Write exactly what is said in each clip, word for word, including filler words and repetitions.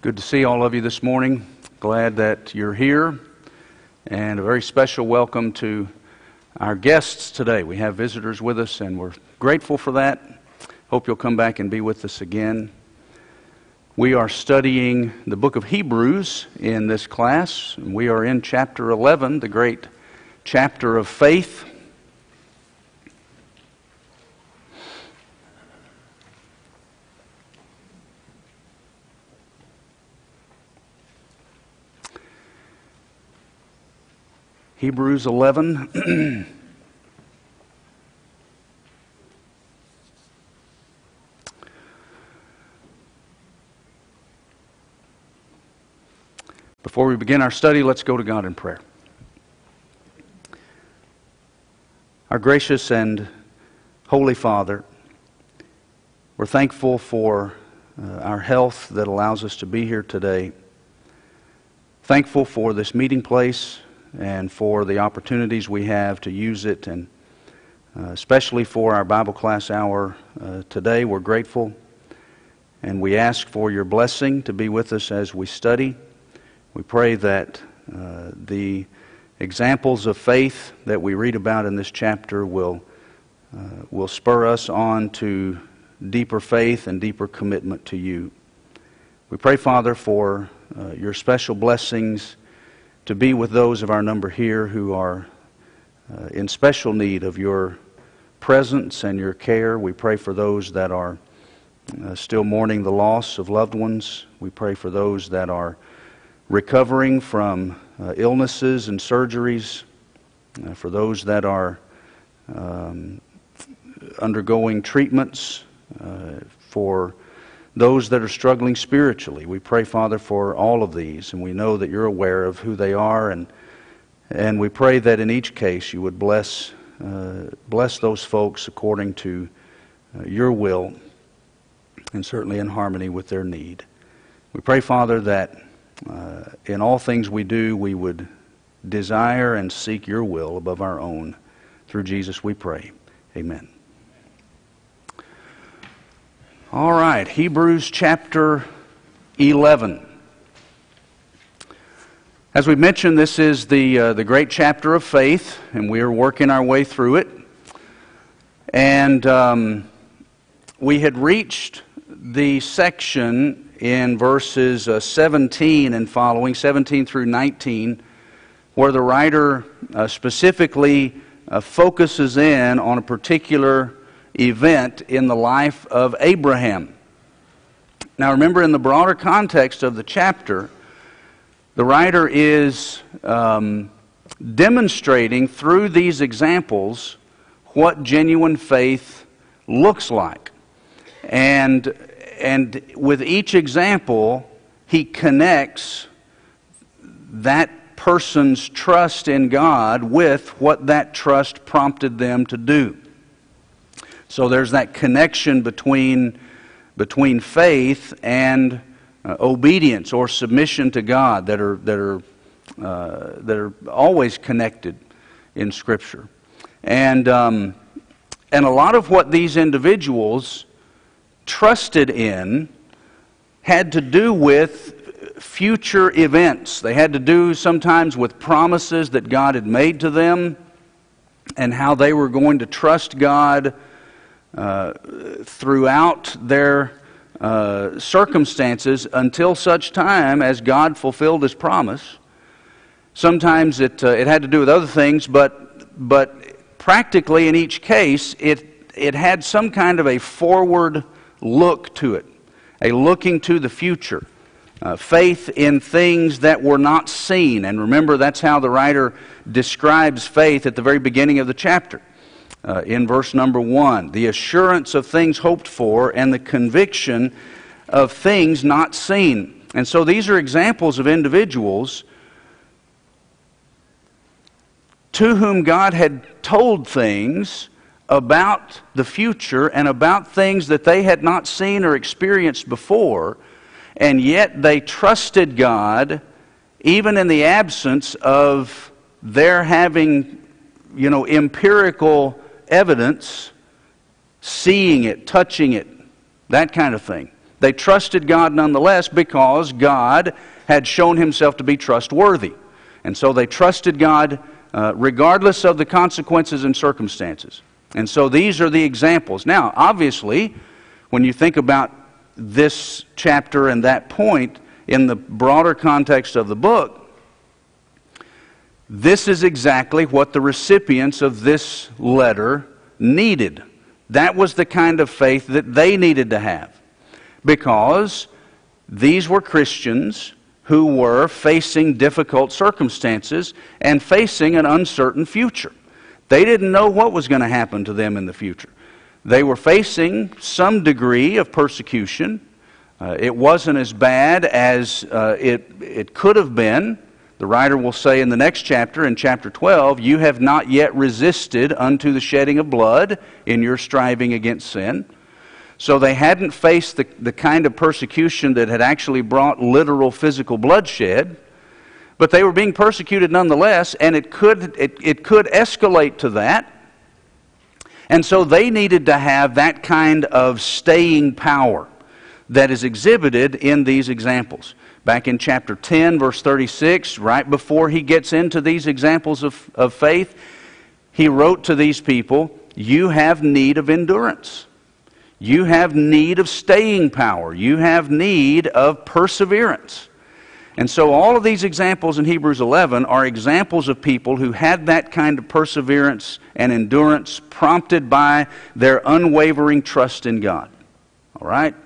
Good to see all of you this morning. Glad that you're here. And a very special welcome to our guests today. We have visitors with us, and we're grateful for that. Hope you'll come back and be with us again. We are studying the book of Hebrews in this class. We are in chapter eleven, the great chapter of faith. Hebrews eleven. Before we begin our study, let's go to God in prayer. Our gracious and holy Father, we're thankful for uh, our health that allows us to be here today. Thankful for this meeting place and for the opportunities we have to use it, and uh, especially for our Bible class hour uh, today. We're grateful, and we ask for your blessing to be with us as we study. We pray that uh, the examples of faith that we read about in this chapter will uh, will spur us on to deeper faith and deeper commitment to you. We pray, Father, for uh, your special blessings to be with those of our number here who are uh, in special need of your presence and your care. We pray for those that are uh, still mourning the loss of loved ones. We pray for those that are recovering from uh, illnesses and surgeries, uh, for those that are um, undergoing treatments, uh, for those that are struggling spiritually. We pray, Father, for all of these, and we know that you're aware of who they are, and and we pray that in each case you would bless uh, bless those folks according to uh, your will, and certainly in harmony with their need. We pray, Father, that uh, in all things we do, we would desire and seek your will above our own. Through Jesus we pray. Amen. All right, Hebrews chapter eleven. As we mentioned, this is the uh, the great chapter of faith, and we are working our way through it. And um, we had reached the section in verses uh, seventeen and following, seventeen through nineteen, where the writer uh, specifically uh, focuses in on a particular event in the life of Abraham. Now remember, in the broader context of the chapter, the writer is um, demonstrating through these examples what genuine faith looks like. And, and with each example, he connects that person's trust in God with what that trust prompted them to do. So there's that connection between, between faith and uh, obedience or submission to God that are, that, are, uh, that are always connected in Scripture. And, um, and a lot of what these individuals trusted in had to do with future events. They had to do sometimes with promises that God had made to them, and how they were going to trust God Uh, throughout their uh, circumstances until such time as God fulfilled His promise. Sometimes it uh, it had to do with other things, but but practically in each case, it it had some kind of a forward look to it, a looking to the future, uh, faith in things that were not seen. And remember, that's how the writer describes faith at the very beginning of the chapter. Uh, in verse number one, the assurance of things hoped for and the conviction of things not seen. And so these are examples of individuals to whom God had told things about the future and about things that they had not seen or experienced before, and yet they trusted God even in the absence of their having, you know, empirical evidence, seeing it, touching it, that kind of thing. They trusted God nonetheless because God had shown himself to be trustworthy. And so they trusted God uh, regardless of the consequences and circumstances. And so these are the examples. Now, obviously, when you think about this chapter and that point in the broader context of the book, this is exactly what the recipients of this letter needed. That was the kind of faith that they needed to have, because these were Christians who were facing difficult circumstances and facing an uncertain future. They didn't know what was going to happen to them in the future. They were facing some degree of persecution. Uh, it wasn't as bad as uh, it, it could have been. The writer will say in the next chapter, in chapter twelve, you have not yet resisted unto the shedding of blood in your striving against sin. So they hadn't faced the, the kind of persecution that had actually brought literal physical bloodshed, but they were being persecuted nonetheless, and it could, it, it could escalate to that. And so they needed to have that kind of staying power that is exhibited in these examples. Back in chapter ten, verse thirty-six, right before he gets into these examples of, of faith, he wrote to these people, you have need of endurance. You have need of staying power. You have need of perseverance. And so all of these examples in Hebrews eleven are examples of people who had that kind of perseverance and endurance prompted by their unwavering trust in God. All right?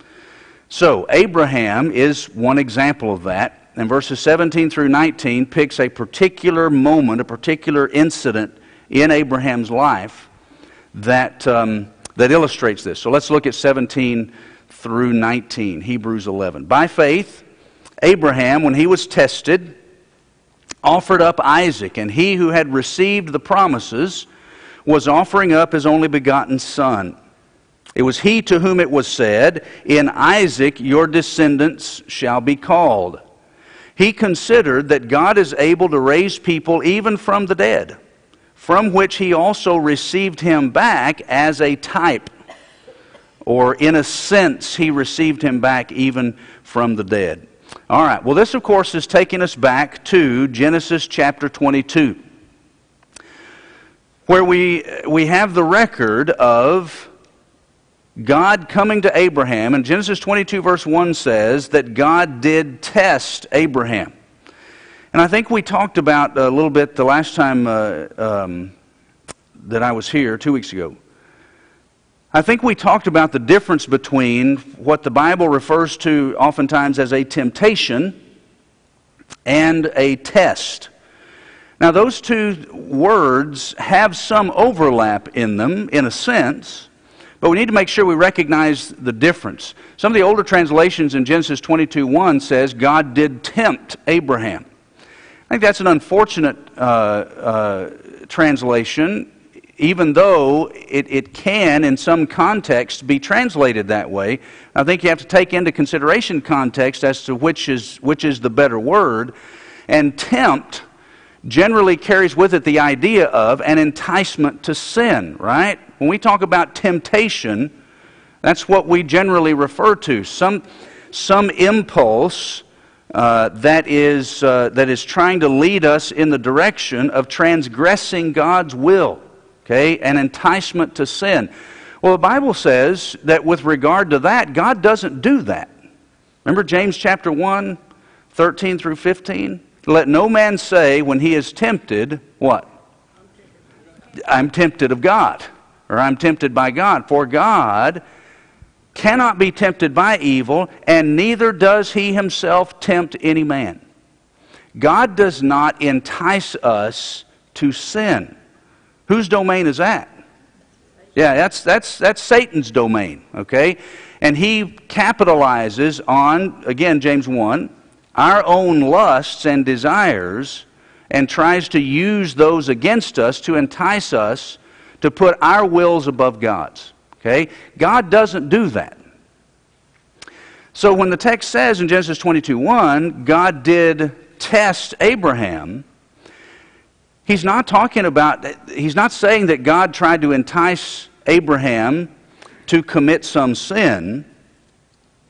So Abraham is one example of that. And verses seventeen through nineteen picks a particular moment, a particular incident in Abraham's life that, um, that illustrates this. So let's look at seventeen through nineteen, Hebrews eleven. By faith, Abraham, when he was tested, offered up Isaac, and he who had received the promises was offering up his only begotten son. It was he to whom it was said, in Isaac your descendants shall be called. He considered that God is able to raise people even from the dead, from which he also received him back as a type, or in a sense he received him back even from the dead. All right, well this of course is taking us back to Genesis chapter twenty-two, where we, we have the record of God coming to Abraham. And Genesis twenty-two verse one says that God did test Abraham. And I think we talked about a little bit the last time uh, um, that I was here, two weeks ago. I think we talked about the difference between what the Bible refers to oftentimes as a temptation and a test. Now those two words have some overlap in them in a sense, but we need to make sure we recognize the difference. Some of the older translations in Genesis twenty-two one says God did tempt Abraham. I think that's an unfortunate uh, uh, translation, even though it, it can, in some context, be translated that way. I think you have to take into consideration context as to which is, which is the better word. And tempt generally carries with it the idea of an enticement to sin, right? When we talk about temptation, that's what we generally refer to. Some, some impulse uh, that is, uh, that is trying to lead us in the direction of transgressing God's will. Okay, an enticement to sin. Well, the Bible says that with regard to that, God doesn't do that. Remember James chapter one, thirteen through fifteen? Let no man say when he is tempted, what? I'm tempted of God, or I'm tempted by God. For God cannot be tempted by evil, and neither does he himself tempt any man. God does not entice us to sin. Whose domain is that? Yeah, that's, that's, that's Satan's domain, okay? And he capitalizes on, again, James one, our own lusts and desires, and tries to use those against us to entice us to put our wills above God's, okay? God doesn't do that. So when the text says in Genesis twenty-two one, God did test Abraham, He's not talking about, he's not saying that God tried to entice Abraham to commit some sin.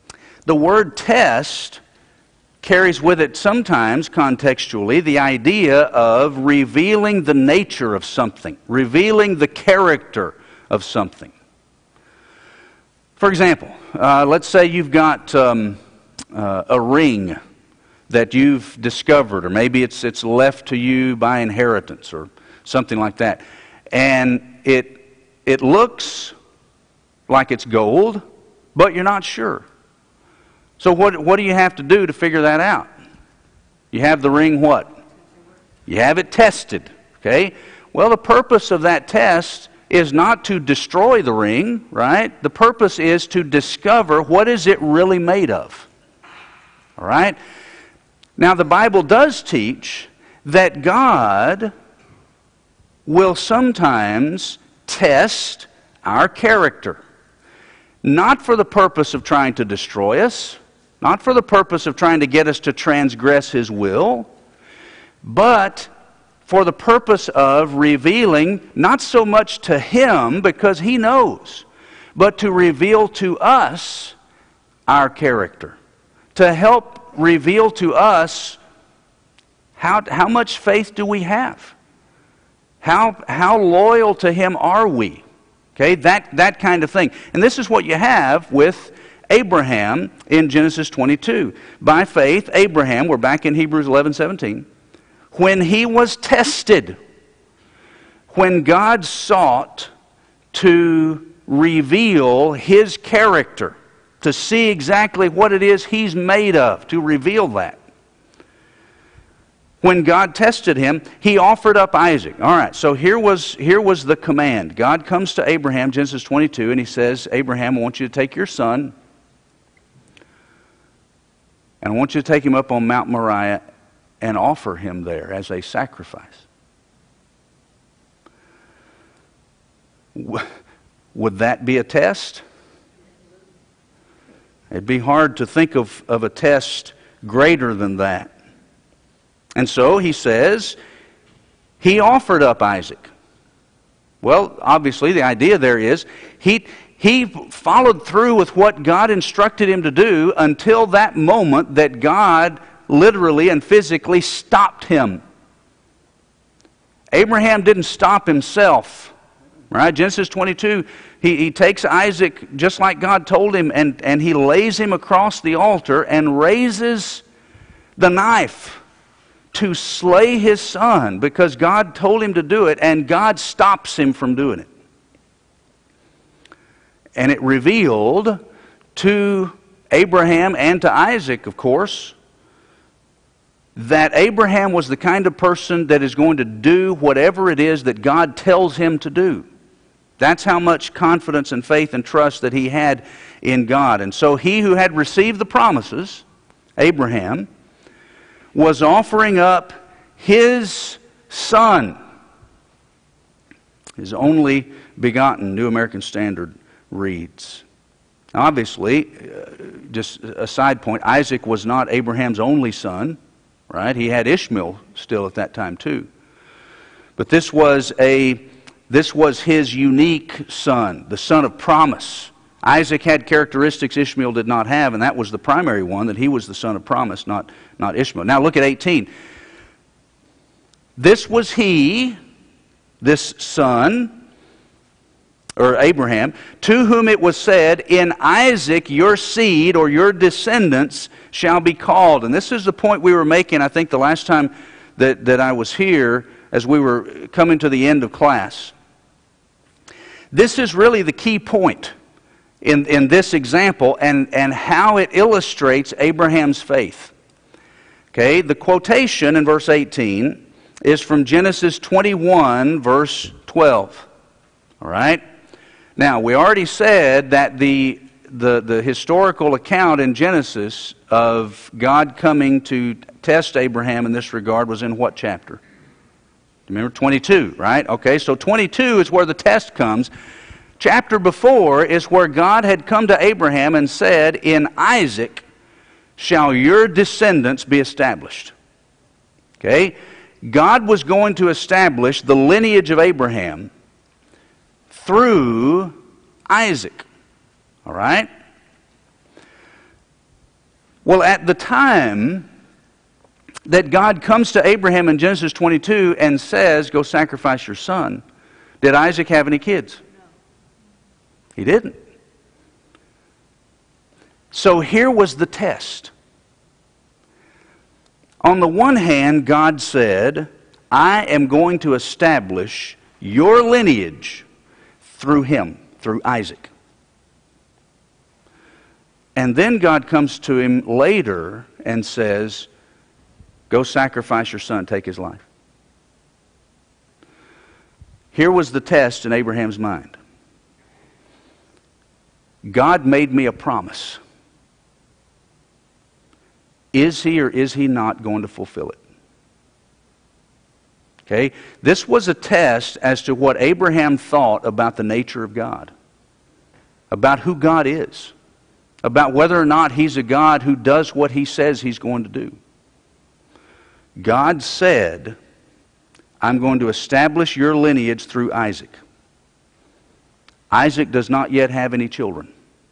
the word test carries with it sometimes, contextually, the idea of revealing the nature of something, revealing the character of something. For example, uh, let's say you've got um, uh, a ring that you've discovered, or maybe it's it's left to you by inheritance or something like that, and it it looks like it's gold, but you're not sure. So what what do you have to do to figure that out? You have the ring what? You have it tested, okay? Well, the purpose of that test is not to destroy the ring, right? The purpose is to discover what is it really made of. All right? Now, the Bible does teach that God will sometimes test our character. Not for the purpose of trying to destroy us, not for the purpose of trying to get us to transgress His will, but for the purpose of revealing not so much to Him, because He knows, but to reveal to us our character. To help reveal to us how, how much faith do we have? How, how loyal to Him are we? Okay, that, that kind of thing. And this is what you have with Abraham in Genesis twenty-two. By faith, Abraham, we're back in Hebrews eleven seventeen, when he was tested, when God sought to reveal His character, to see exactly what it is He's made of, to reveal that. When God tested him, He offered up Isaac. All right, so here was, here was the command. God comes to Abraham, Genesis twenty-two, and He says, Abraham, I want you to take your son, and I want you to take him up on Mount Moriah and offer him there as a sacrifice. Would that be a test? It'd be hard to think of, of a test greater than that. And so He says, He offered up Isaac. Well, obviously the idea there is, he, he followed through with what God instructed him to do until that moment that God literally and physically stopped him. Abraham didn't stop himself. Right? Genesis twenty-two, he, he takes Isaac just like God told him, and, and he lays him across the altar and raises the knife to slay his son because God told him to do it, and God stops him from doing it. And it revealed to Abraham and to Isaac, of course, that Abraham was the kind of person that is going to do whatever it is that God tells him to do. That's how much confidence and faith and trust that he had in God. And so he who had received the promises, Abraham, was offering up his son, his only begotten. New American Standard reads. Now obviously, uh, just a side point, Isaac was not Abraham's only son, right? He had Ishmael still at that time too. But this was a This was his unique son, the son of promise. Isaac had characteristics Ishmael did not have, and that was the primary one, that he was the son of promise, not, not Ishmael. Now look at eighteen. This was he, this son, or Abraham, to whom it was said, in Isaac your seed or your descendants shall be called. And this is the point we were making, I think, the last time that, that I was here, as we were coming to the end of class. This is really the key point in, in this example, and, and how it illustrates Abraham's faith. Okay, the quotation in verse eighteen is from Genesis twenty-one, verse twelve. All right? Now, we already said that the, the, the historical account in Genesis of God coming to test Abraham in this regard was in what chapter? Remember, twenty-two, right? Okay, so twenty-two is where the test comes. Chapter before is where God had come to Abraham and said, in Isaac shall your descendants be established. Okay? God was going to establish the lineage of Abraham through Isaac. All right? Well, at the time that God comes to Abraham in Genesis twenty-two and says, go sacrifice your son, did Isaac have any kids? No. He didn't. So here was the test. On the one hand, God said, I am going to establish your lineage through him, through Isaac. And then God comes to him later and says, go sacrifice your son, take his life. Here was the test in Abraham's mind. God made me a promise. Is he or is he not going to fulfill it? Okay? This was a test as to what Abraham thought about the nature of God, about who God is, about whether or not he's a God who does what he says he's going to do. God said, I'm going to establish your lineage through Isaac. Isaac does not yet have any children.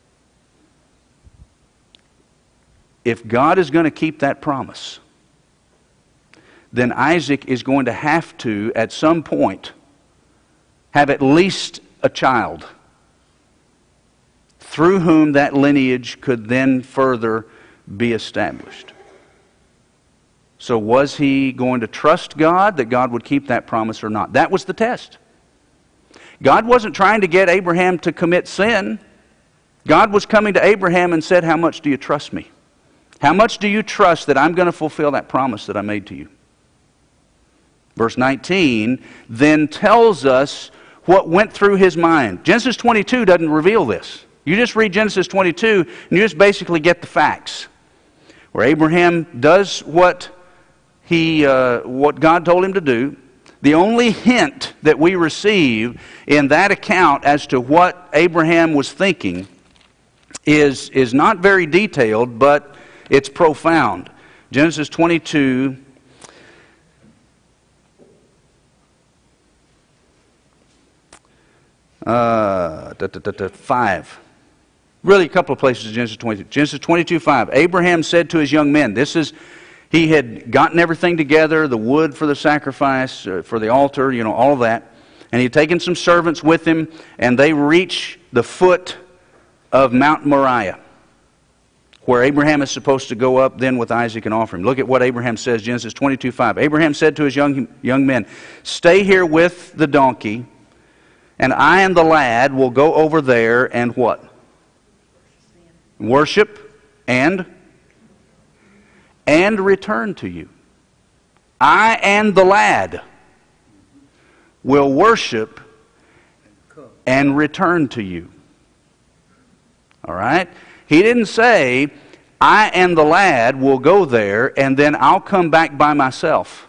If God is going to keep that promise, then Isaac is going to have to, at some point, have at least a child through whom that lineage could then further be established. So was he going to trust God that God would keep that promise or not? That was the test. God wasn't trying to get Abraham to commit sin. God was coming to Abraham and said, how much do you trust me? How much do you trust that I'm going to fulfill that promise that I made to you? Verse nineteen then tells us what went through his mind. Genesis twenty-two doesn't reveal this. You just read Genesis twenty-two and you just basically get the facts. Where Abraham does what he, uh, what God told him to do. The only hint that we receive in that account as to what Abraham was thinking is, is not very detailed, but it's profound. Genesis twenty-two, uh, da, da, da, da, five. Really a couple of places in Genesis twenty-two. Genesis twenty-two, five. Abraham said to his young men, this is, he had gotten everything together, the wood for the sacrifice, uh, for the altar, you know, all of that. And he had taken some servants with him, and they reach the foot of Mount Moriah, where Abraham is supposed to go up then with Isaac and offer him. Look at what Abraham says, Genesis twenty-two, five. Abraham said to his young, young men, stay here with the donkey, and I and the lad will go over there and what? Worship and and return to you. I and the lad will worship and return to you. All right? He didn't say, I and the lad will go there and then I'll come back by myself.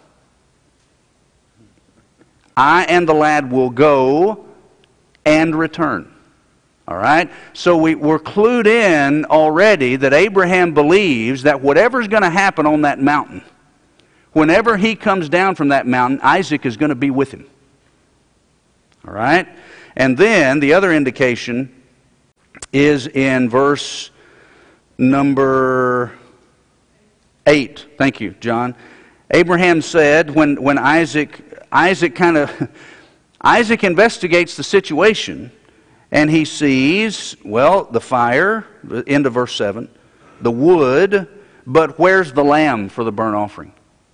I and the lad will go and return. All right? So we, we're clued in already that Abraham believes that whatever's going to happen on that mountain, whenever he comes down from that mountain, Isaac is going to be with him. All right? And then the other indication is in verse number eight. Thank you, John. Abraham said, when, when Isaac, Isaac kind of, Isaac investigates the situation, and he sees, well, the fire, the end of verse seven, the wood, but where's the lamb for the burnt offering?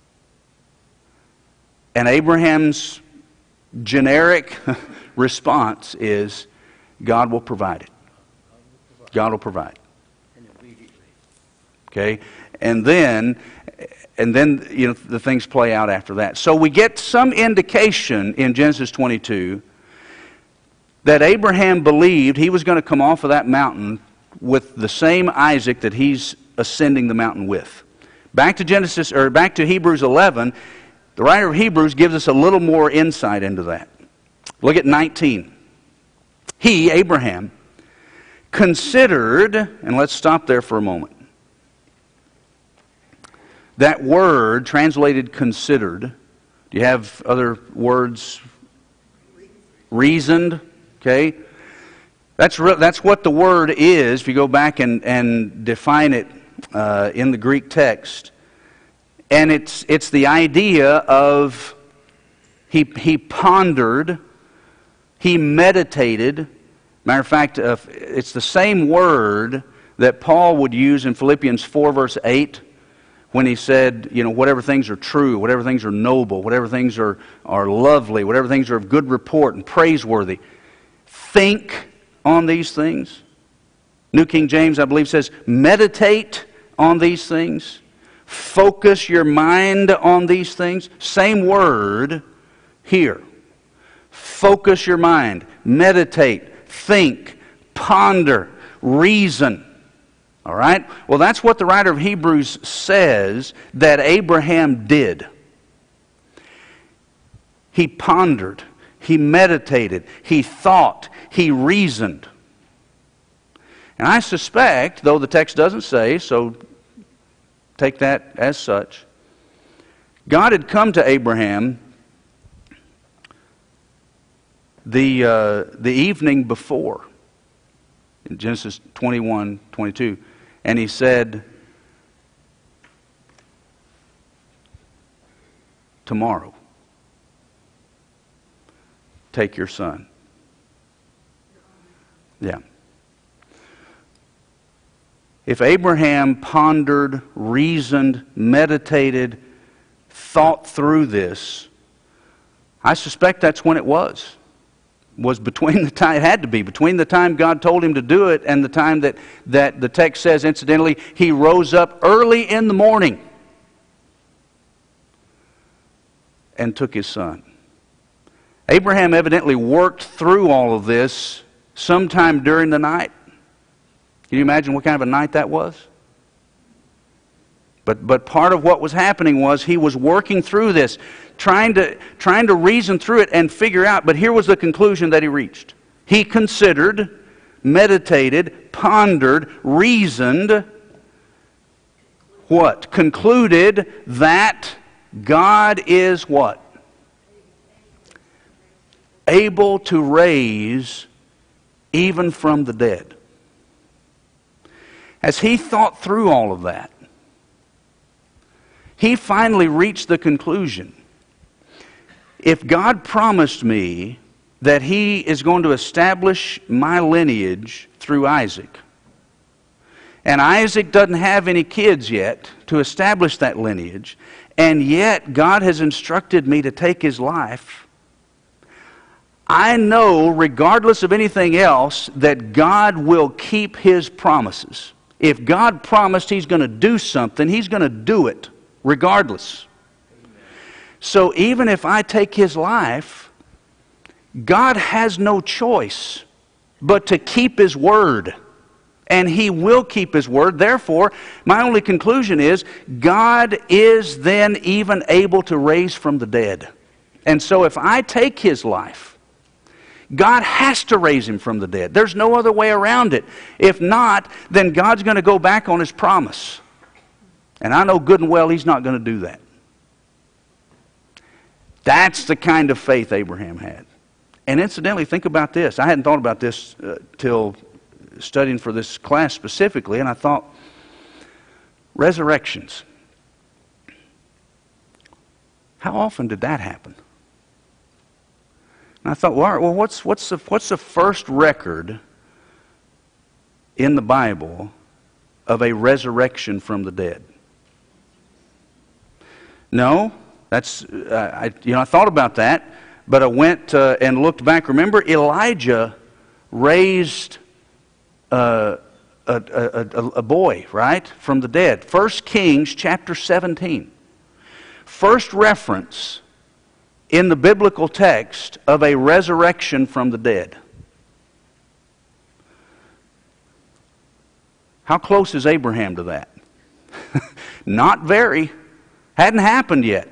And Abraham's generic response is, God will provide it. God will provide. Okay? And then, and then, you know, the things play out after that. So we get some indication in Genesis twenty-two that Abraham believed he was going to come off of that mountain with the same Isaac that he's ascending the mountain with. Back to Genesis, or back to Hebrews eleven, the writer of Hebrews gives us a little more insight into that. Look at nineteen. He, Abraham, considered, and let's stop there for a moment. That word translated considered, do you have other words? Reasoned. Okay, that's re- that's what the word is. If you go back and, and define it uh, in the Greek text. And it's, it's the idea of he, he pondered, he meditated. Matter of fact, uh, it's the same word that Paul would use in Philippians four, verse eight, when he said, you know, whatever things are true, whatever things are noble, whatever things are, are lovely, whatever things are of good report and praiseworthy, think on these things. New King James, I believe, says, meditate on these things. Focus your mind on these things. Same word here. Focus your mind. Meditate. Think. Ponder. Reason. All right? Well, that's what the writer of Hebrews says that Abraham did. He pondered. He meditated. He thought. He reasoned. And I suspect, though the text doesn't say, so take that as such, God had come to Abraham the, uh, the evening before, in Genesis twenty-one, twenty-two, and He said, tomorrow, take your son. Yeah. If Abraham pondered, reasoned, meditated, thought through this, I suspect that's when it was. Was between the time, it had to be, between the time God told him to do it and the time that, that the text says, incidentally, he rose up early in the morning and took his son. Abraham evidently worked through all of this sometime during the night. Can you imagine what kind of a night that was? But, but part of what was happening was he was working through this, trying to, trying to reason through it and figure out, but here was the conclusion that he reached. He considered, meditated, pondered, reasoned, what? Concluded that God is what? Able to raise even from the dead. As he thought through all of that, he finally reached the conclusion, if God promised me that He is going to establish my lineage through Isaac, and Isaac doesn't have any kids yet to establish that lineage, and yet God has instructed me to take his life, I know, regardless of anything else, that God will keep His promises. If God promised He's going to do something, He's going to do it, regardless. So even if I take his life, God has no choice but to keep His word. And He will keep His word. Therefore, my only conclusion is, God is then even able to raise from the dead. And so if I take his life, God has to raise him from the dead. There's no other way around it. If not, then God's going to go back on His promise. And I know good and well He's not going to do that. That's the kind of faith Abraham had. And incidentally, think about this. I hadn't thought about this uh, till studying for this class specifically, and I thought, resurrections. How often did that happen? And I thought, well, all right, well what's, what's, the, what's the first record in the Bible of a resurrection from the dead? No, that's, uh, I, you know, I thought about that, but I went uh, and looked back. Remember, Elijah raised uh, a, a, a, a boy, right, from the dead. First Kings chapter seventeen. First reference in the biblical text of a resurrection from the dead. How close is Abraham to that? Not very. Hadn't happened yet.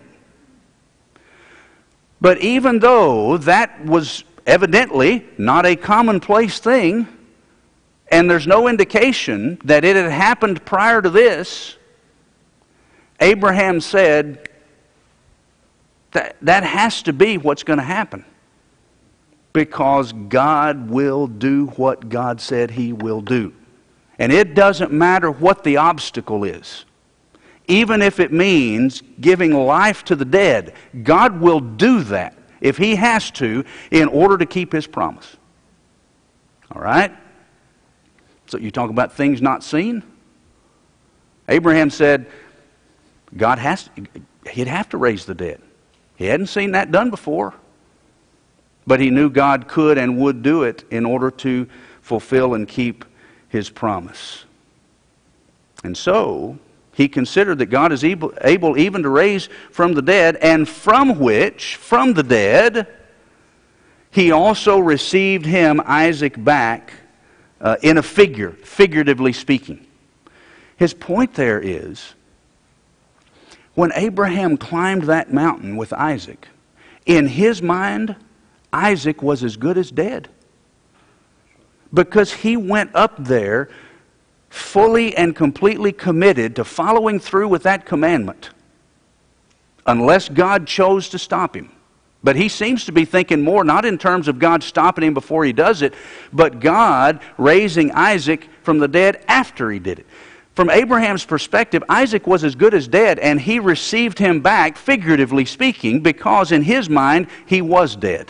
But even though that was evidently not a commonplace thing, and there's no indication that it had happened prior to this, Abraham said, that, that has to be what's going to happen. Because God will do what God said He will do. And it doesn't matter what the obstacle is. Even if it means giving life to the dead, God will do that if He has to in order to keep His promise. All right? So you talk about things not seen. Abraham said God has to, He'd have to raise the dead. He hadn't seen that done before. But he knew God could and would do it in order to fulfill and keep His promise. And so he considered that God is able, able even to raise from the dead, and from which, from the dead, He also received him, Isaac, back uh, in a figure, figuratively speaking. His point there is, when Abraham climbed that mountain with Isaac, in his mind, Isaac was as good as dead. Because he went up there fully and completely committed to following through with that commandment, unless God chose to stop him. But he seems to be thinking more not in terms of God stopping him before he does it, but God raising Isaac from the dead after he did it. From Abraham's perspective, Isaac was as good as dead, and he received him back, figuratively speaking, because in his mind he was dead.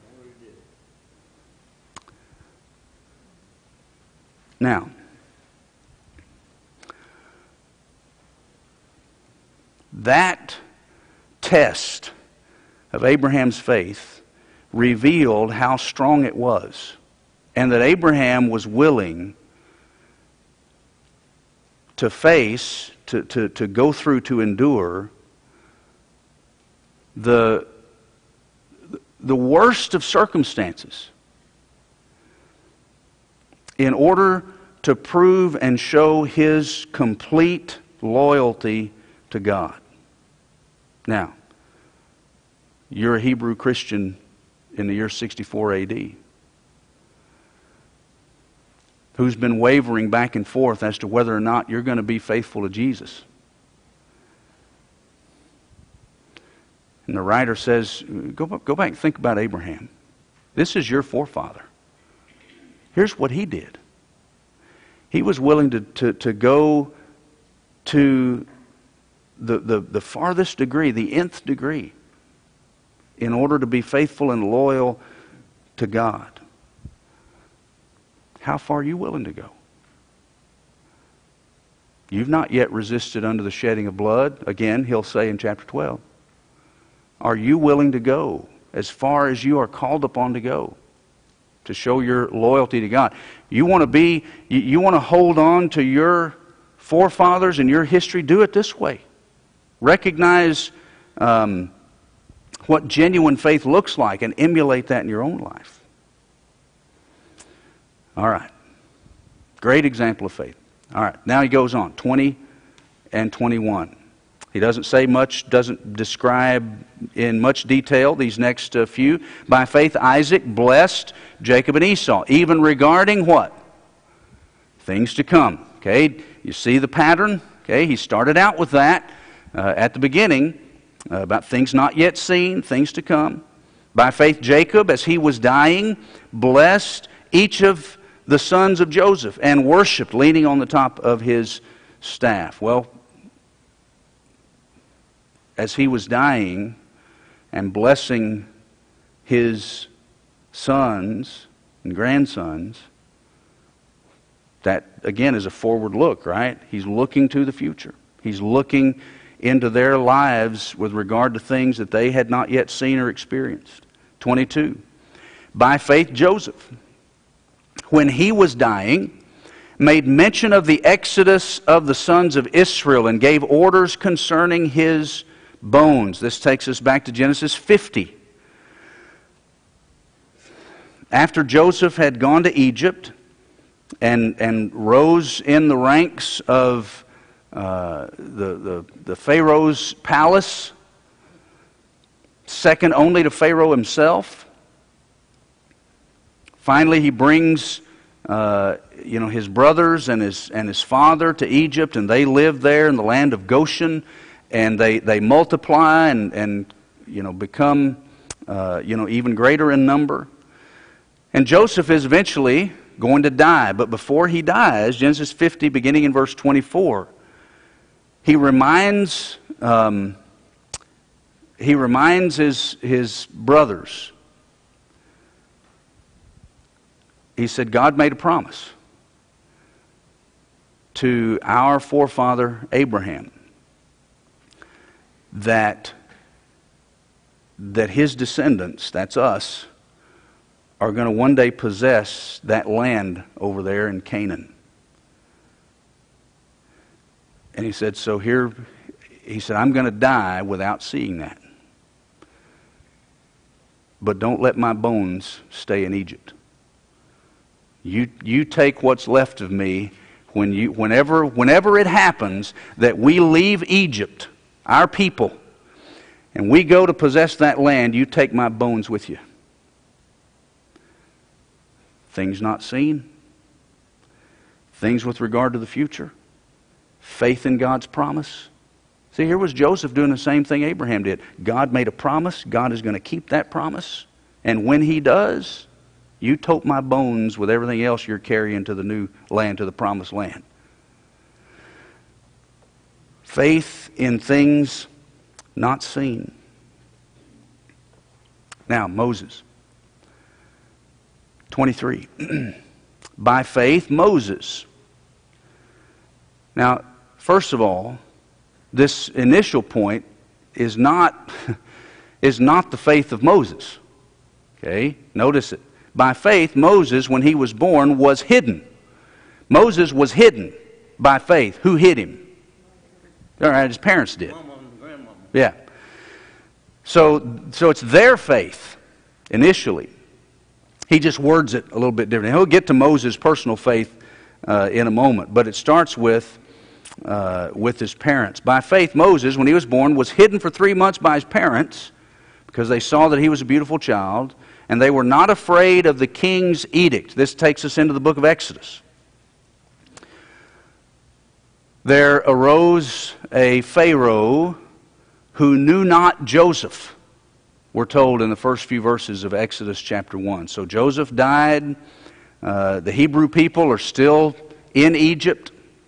Now, that test of Abraham's faith revealed how strong it was, and that Abraham was willing to face, to, to, to go through, to endure the, the worst of circumstances in order to prove and show his complete loyalty to God. Now, you're a Hebrew Christian in the year sixty-four A D who's been wavering back and forth as to whether or not you're going to be faithful to Jesus. And the writer says, go, go back and think about Abraham. This is your forefather. Here's what he did. He was willing to, to, to go to the, the, the farthest degree, the nth degree, in order to be faithful and loyal to God. How far are you willing to go? You've not yet resisted unto the shedding of blood. Again, he'll say in chapter twelve. Are you willing to go as far as you are called upon to go to show your loyalty to God? You want to be, you, you want to hold on to your forefathers and your history? Do it this way. Recognize um, what genuine faith looks like and emulate that in your own life. All right. Great example of faith. All right. Now he goes on. twenty and twenty-one. He doesn't say much, doesn't describe in much detail these next uh, few. By faith, Isaac blessed Jacob and Esau, even regarding what? Things to come. Okay. You see the pattern? Okay. He started out with that uh, at the beginning uh, about things not yet seen, things to come. By faith, Jacob, as he was dying, blessed each of the sons of Joseph and worshipped, leaning on the top of his staff. Well, as he was dying and blessing his sons and grandsons, that again is a forward look, right? He's looking to the future. He's looking into their lives with regard to things that they had not yet seen or experienced. twenty-two. By faith, Joseph, when he was dying, made mention of the exodus of the sons of Israel and gave orders concerning his bones. This takes us back to Genesis fifty. After Joseph had gone to Egypt and, and rose in the ranks of uh, the, the, the Pharaoh's palace, second only to Pharaoh himself, finally he brings Uh, you know, his brothers and his and his father to Egypt, and they live there in the land of Goshen, and they, they multiply and, and you know become uh, you know even greater in number. And Joseph is eventually going to die. But before he dies, Genesis fifty, beginning in verse twenty-four, he reminds um, he reminds his his brothers. He said, God made a promise to our forefather Abraham that, that his descendants, that's us, are going to one day possess that land over there in Canaan. And he said, so here, he said, I'm going to die without seeing that. But don't let my bones stay in Egypt. You, you take what's left of me when you, whenever, whenever it happens that we leave Egypt, our people, and we go to possess that land, you take my bones with you. Things not seen, things with regard to the future, faith in God's promise. See, here was Joseph doing the same thing Abraham did. God made a promise. God is going to keep that promise. And when he does, you tote my bones with everything else you're carrying to the new land, to the promised land. Faith in things not seen. Now, Moses. twenty-three. By faith, Moses. Now, first of all, this initial point is not, is not the faith of Moses. Okay? Notice it. By faith, Moses, when he was born, was hidden. Moses was hidden by faith. Who hid him? All right, his parents did. Mama and grandmama. Yeah. So, so it's their faith, initially. He just words it a little bit different. He'll get to Moses' personal faith uh, in a moment, but it starts with, uh, with his parents. By faith, Moses, when he was born, was hidden for three months by his parents because they saw that he was a beautiful child, and they were not afraid of the king's edict. This takes us into the book of Exodus. There arose a Pharaoh who knew not Joseph, we're told in the first few verses of Exodus chapter one. So Joseph died. Uh, the Hebrew people are still in Egypt.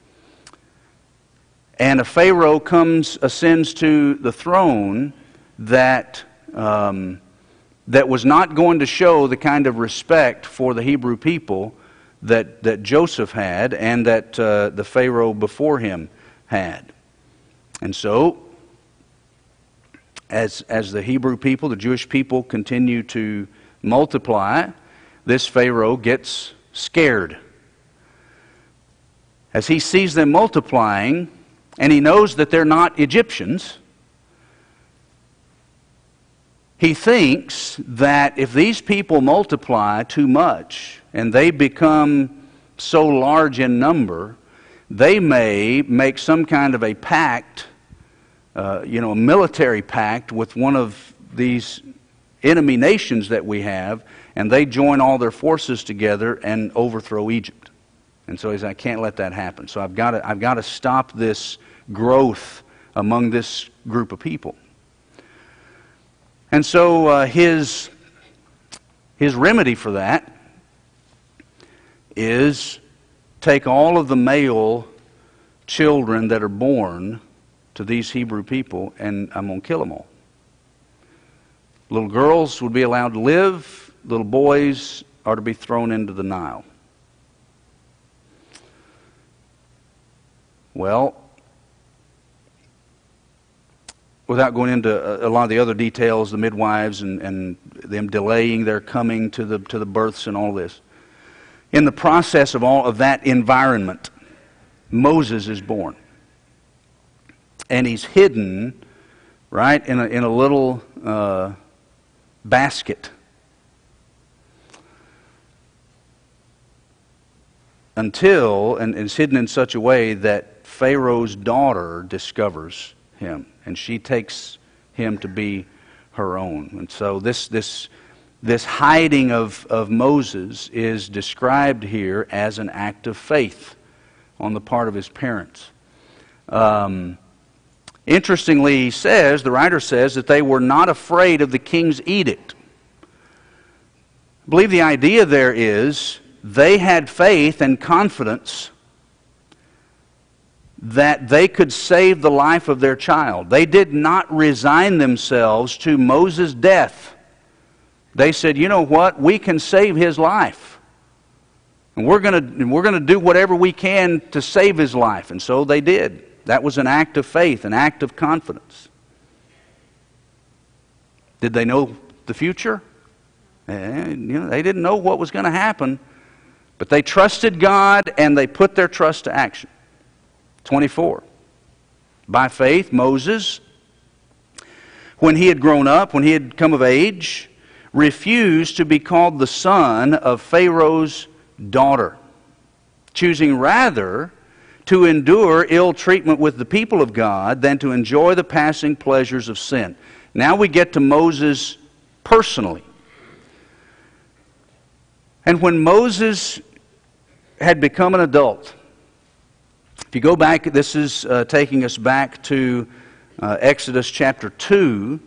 And a Pharaoh comes, ascends to the throne that... Um, that was not going to show the kind of respect for the Hebrew people that, that Joseph had and that uh, the Pharaoh before him had. And so, as, as the Hebrew people, the Jewish people, continue to multiply, this Pharaoh gets scared. As he sees them multiplying, and he knows that they're not Egyptians, he thinks that if these people multiply too much and they become so large in number, they may make some kind of a pact, uh, you know, a military pact with one of these enemy nations that we have, and they join all their forces together and overthrow Egypt. And so he says, I can't let that happen. So I've got to, I've got to stop this growth among this group of people. And so uh, his, his remedy for that is take all of the male children that are born to these Hebrew people, and I'm going to kill them all. Little girls would be allowed to live. Little boys are to be thrown into the Nile. Well, without going into a lot of the other details, the midwives and, and them delaying their coming to the to the births and all this, in the process of all of that environment, Moses is born, and he's hidden, right, in a in a little uh, basket until, and it's hidden in such a way that Pharaoh's daughter discovers him, and she takes him to be her own. And so this this this hiding of, of Moses is described here as an act of faith on the part of his parents. Um, interestingly, he says, the writer says, that they were not afraid of the king's edict. I believe the idea there is they had faith and confidence that they could save the life of their child. They did not resign themselves to Moses' death. They said, you know what, we can save his life. And we're going to, we're going to do whatever we can to save his life. And so they did. That was an act of faith, an act of confidence. Did they know the future? Eh, you know, they didn't know what was going to happen. But they trusted God and they put their trust to action. twenty-four. By faith, Moses, when he had grown up, when he had come of age, refused to be called the son of Pharaoh's daughter, choosing rather to endure ill treatment with the people of God than to enjoy the passing pleasures of sin. Now we get to Moses personally. And when Moses had become an adult, if you go back, this is uh, taking us back to uh, Exodus chapter two,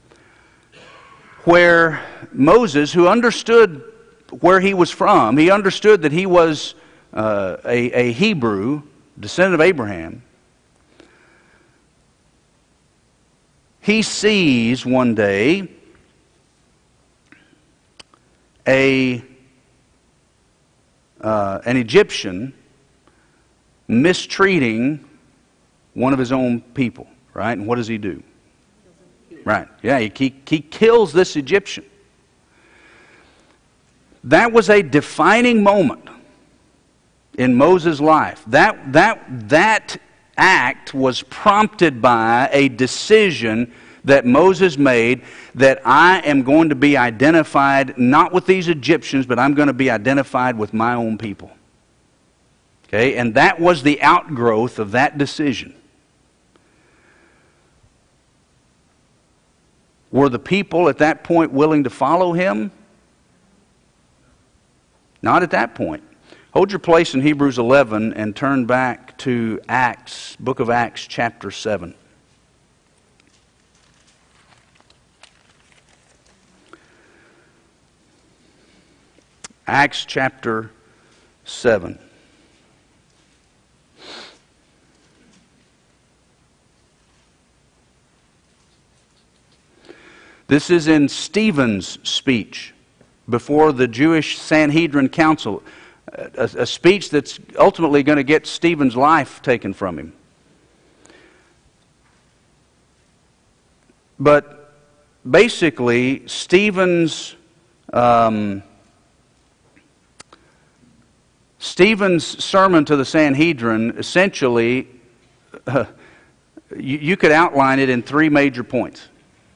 where Moses, who understood where he was from, he understood that he was uh, a, a Hebrew, descendant of Abraham. He sees one day a uh, an Egyptian mistreating one of his own people, right? And what does he do? Right, yeah, he, he, he kills this Egyptian. That was a defining moment in Moses' life. That, that, that act was prompted by a decision that Moses made, that I am going to be identified not with these Egyptians, but I'm going to be identified with my own people. Okay, and that was the outgrowth of that decision. Were the people at that point willing to follow him? Not at that point. Hold your place in Hebrews eleven and turn back to Acts, book of Acts, chapter seven. Acts chapter seven. This is in Stephen's speech before the Jewish Sanhedrin Council, a, a speech that's ultimately going to get Stephen's life taken from him. But basically, Stephen's um, Stephen's sermon to the Sanhedrin, essentially, uh, you, you could outline it in three major points.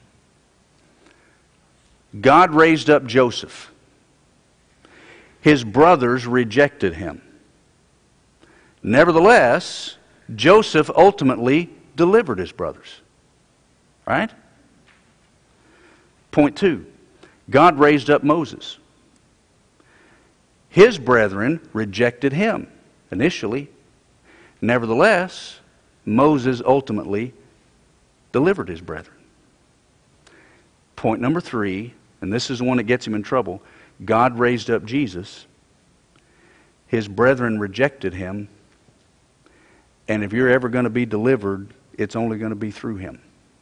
God raised up Joseph. His brothers rejected him. Nevertheless, Joseph ultimately delivered his brothers. Right? Point two, God raised up Moses. His brethren rejected him initially. Nevertheless, Moses ultimately delivered his brethren. Point number three, and this is the one that gets him in trouble. God raised up Jesus. His brethren rejected him. And if you're ever going to be delivered, it's only going to be through him.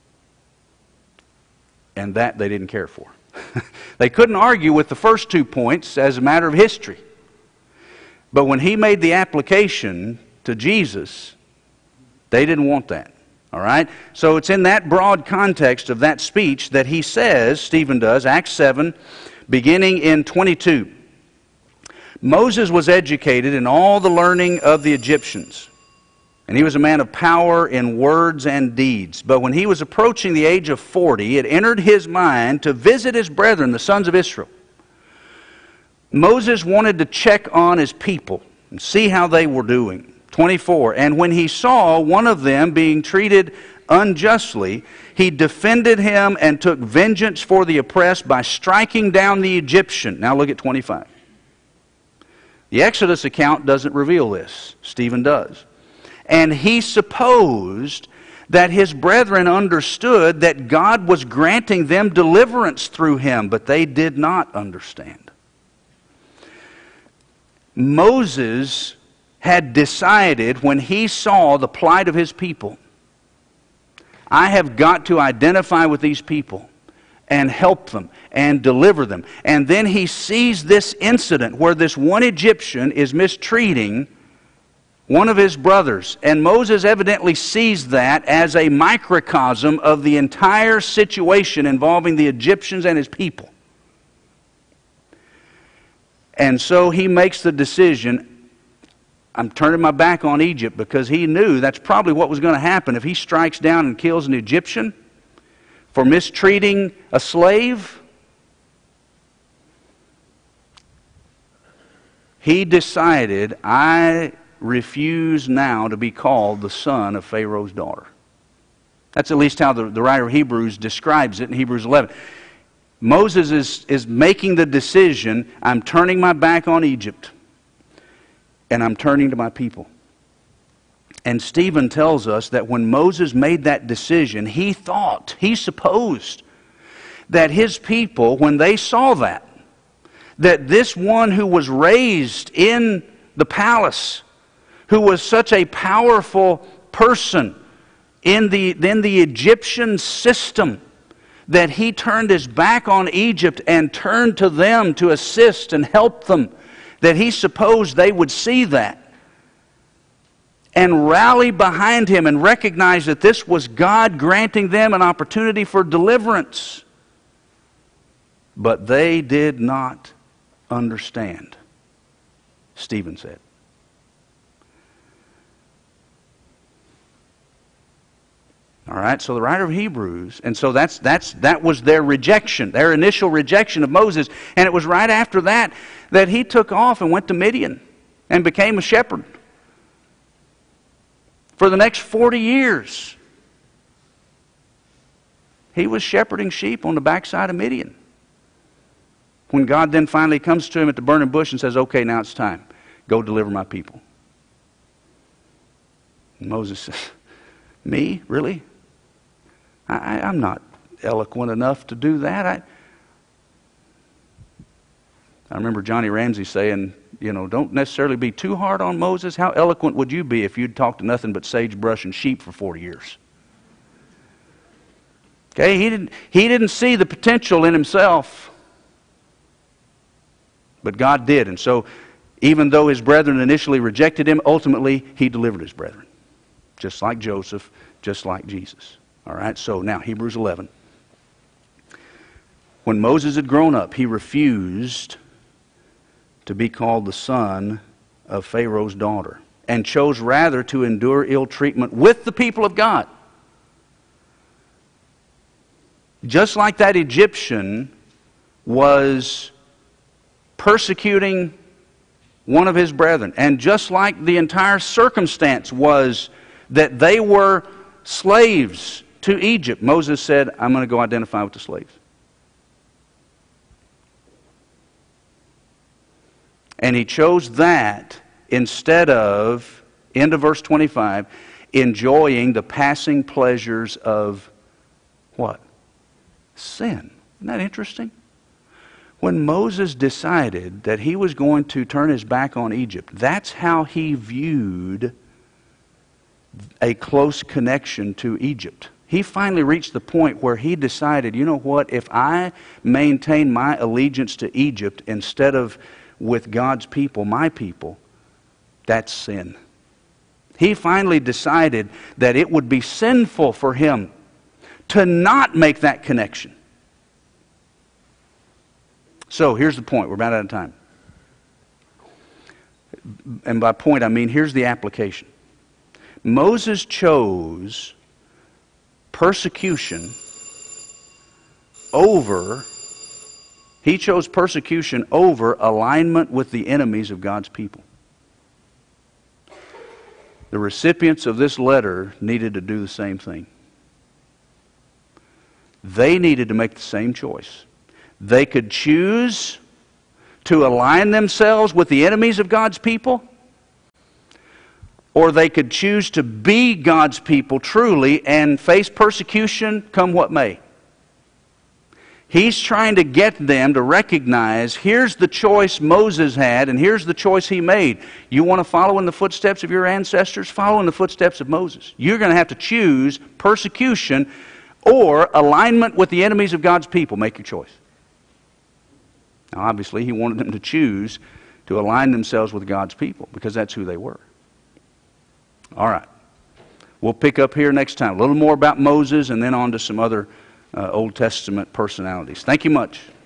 And that they didn't care for. They couldn't argue with the first two points as a matter of history. But when he made the application to Jesus, they didn't want that. All right? So it's in that broad context of that speech that he says, Stephen does, Acts seven, beginning in twenty-two. Moses was educated in all the learning of the Egyptians, and he was a man of power in words and deeds. But when he was approaching the age of forty, it entered his mind to visit his brethren, the sons of Israel. Moses wanted to check on his people and see how they were doing. twenty-four, and when he saw one of them being treated unjustly, he defended him and took vengeance for the oppressed by striking down the Egyptian. Now look at twenty-five. The Exodus account doesn't reveal this. Stephen does. And he supposed that his brethren understood that God was granting them deliverance through him, but they did not understand. Moses had decided when he saw the plight of his people, I have got to identify with these people and help them and deliver them. And then he sees this incident where this one Egyptian is mistreating one of his brothers. And Moses evidently sees that as a microcosm of the entire situation involving the Egyptians and his people. And so he makes the decision, I'm turning my back on Egypt, because he knew that's probably what was going to happen if he strikes down and kills an Egyptian for mistreating a slave. He decided, I refuse now to be called the son of Pharaoh's daughter. That's at least how the, the writer of Hebrews describes it in Hebrews eleven. Moses is, is making the decision, I'm turning my back on Egypt, and I'm turning to my people. And Stephen tells us that when Moses made that decision, he thought, he supposed, that his people, when they saw that, that this one who was raised in the palace, who was such a powerful person in the, in the Egyptian system, that he turned his back on Egypt and turned to them to assist and help them, that he supposed they would see that and rally behind him and recognize that this was God granting them an opportunity for deliverance. But they did not understand, Stephen said. All right, so the writer of Hebrews, and so that's that's that was their rejection, their initial rejection of Moses, and it was right after that that he took off and went to Midian and became a shepherd for the next forty years. He was shepherding sheep on the backside of Midian. When God then finally comes to him at the burning bush and says, okay, now it's time. Go deliver my people. And Moses says, me? Really? I, I'm not eloquent enough to do that. I, I remember Johnny Ramsey saying, you know, don't necessarily be too hard on Moses. How eloquent would you be if you'd talked to nothing but sagebrush and sheep for forty years? Okay, he didn't, he didn't see the potential in himself, but God did. And so even though his brethren initially rejected him, ultimately he delivered his brethren. Just like Joseph, just like Jesus. All right, so now Hebrews eleven. When Moses had grown up, he refused to be called the son of Pharaoh's daughter, and chose rather to endure ill treatment with the people of God. Just like that Egyptian was persecuting one of his brethren, and just like the entire circumstance was that they were slaves to Egypt, Moses said, I'm going to go identify with the slaves. And he chose that instead of, end of verse twenty-five, enjoying the passing pleasures of what? Sin. Isn't that interesting? When Moses decided that he was going to turn his back on Egypt, that's how he viewed a close connection to Egypt. He finally reached the point where he decided, you know what, if I maintain my allegiance to Egypt instead of with God's people, my people, that's sin. He finally decided that it would be sinful for him to not make that connection. So here's the point. We're about out of time. And by point, I mean here's the application. Moses chose persecution over, he chose persecution over alignment with the enemies of God's people. The recipients of this letter needed to do the same thing. They needed to make the same choice. They could choose to align themselves with the enemies of God's people, or they could choose to be God's people truly and face persecution come what may. He's trying to get them to recognize, here's the choice Moses had, and here's the choice he made. You want to follow in the footsteps of your ancestors? Follow in the footsteps of Moses. You're going to have to choose persecution or alignment with the enemies of God's people. Make your choice. Now, obviously, he wanted them to choose to align themselves with God's people, because that's who they were. All right. We'll pick up here next time. A little more about Moses, and then on to some other uh, Old Testament personalities. Thank you much.